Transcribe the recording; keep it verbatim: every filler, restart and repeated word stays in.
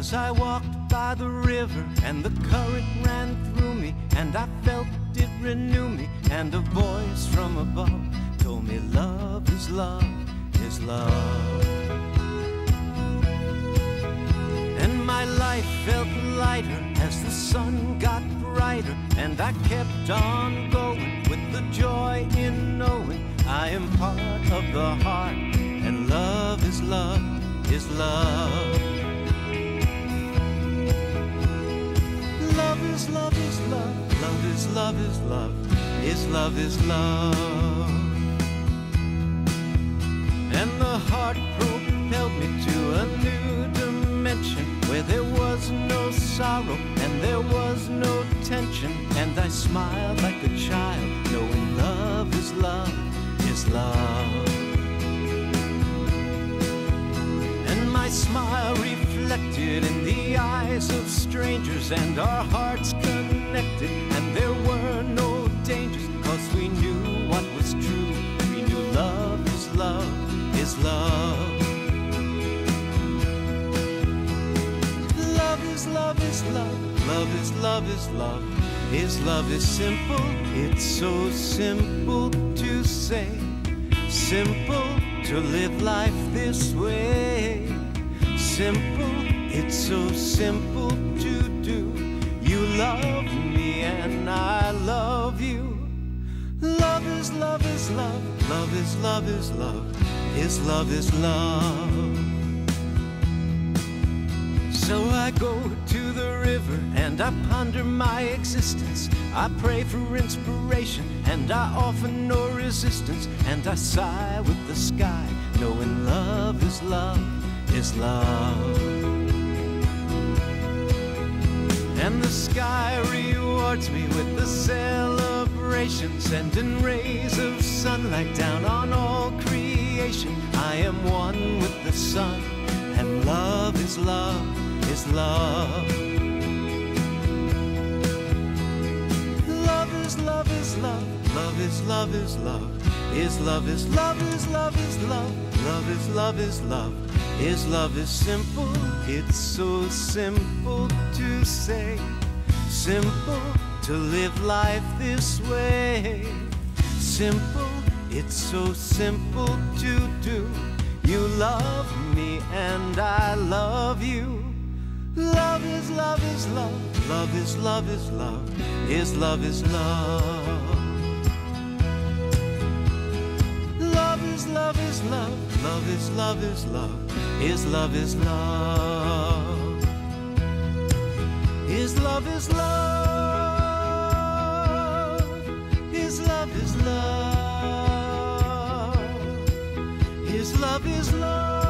As I walked by the river and the current ran through me, and I felt it renew me, and a voice from above told me love is love is love. And my life felt lighter as the sun got brighter, and I kept on going with the joy in knowing I am part of the heart, and love is love is love. Love is love is love, love is love is love, is love is love. And the heart propelled me to a new dimension where there was no sorrow and there was no tension, and I smiled like a child knowing love is love is love. And my smile reflected in the eyes of strangers, and our hearts connected, and there were no dangers, 'cause we knew what was true. We knew love is love is love. Love is love is love, love is love is love, is love is simple, it's so simple to say, simple to live life this way. Simple, it's so simple to do. You love me and I love you. Love is love is love, love is love is love, is love is love. So I go to the river and I ponder my existence. I pray for inspiration and I offer no resistance, and I sigh with the sky knowing love is love is love. And the sky rewards me with the celebration, sending rays of sunlight down on all creation. I am one with the sun, and love is love is love. Love is love is love, love is love is love, is love is love is love is love, love is love is love, is love is simple, it's so simple to say, simple to live life this way. Simple, it's so simple to do. You love me and I love you. Love is love is love, love is love is love, is love is love. Love is love is love, love is love is love, is love is love, is love is love, is love is love, is love is love.